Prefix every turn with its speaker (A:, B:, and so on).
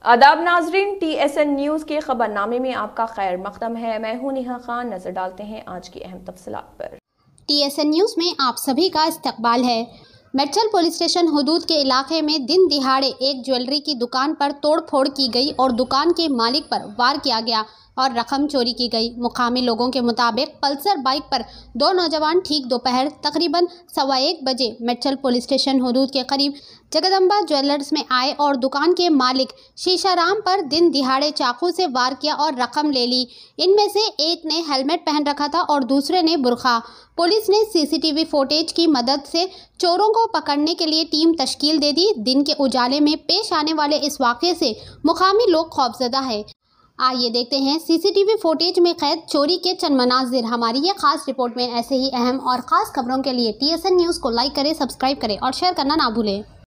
A: आदाब नाजरीन, TSN news के खबरनामे में आपका खैर मकदम है। मैं हूं नेहा खान। नजर डालते हैं आज की अहम तफसीलात पर।
B: TSN न्यूज़ में आप सभी का इस्तकबाल है। मेडचल पुलिस स्टेशन हुदूद के इलाके में दिन दिहाड़े एक ज्वेलरी की दुकान पर तोड़फोड़ की गई और दुकान के मालिक पर वार किया गया और रकम चोरी की गई। मुकामी लोगों के मुताबिक पल्सर बाइक पर दो नौजवान ठीक दोपहर तकरीबन 1:15 बजे मेडचल पुलिस स्टेशन हुदूद के करीब जगदम्बा ज्वेलर्स में आए और दुकान के मालिक शीशाराम पर दिन दिहाड़े चाकू से वार किया और रकम ले ली। इनमें से एक ने हेलमेट पहन रखा था और दूसरे ने बुर्का। पुलिस ने CCTV फुटेज की मदद से चोरों को पकड़ने के लिए टीम तश्कील दे दी। दिन के उजाले में पेश आने वाले इस वाक़े से मुकामी लोग खौफजदा है। आइए देखते हैं CCTV फुटेज में कैद चोरी के चंद मनाजिर। हमारी ये खास रिपोर्ट में ऐसे ही अहम और ख़ास खबरों के लिए TSN न्यूज़ को लाइक करें, सब्सक्राइब करें और शेयर करना ना भूलें।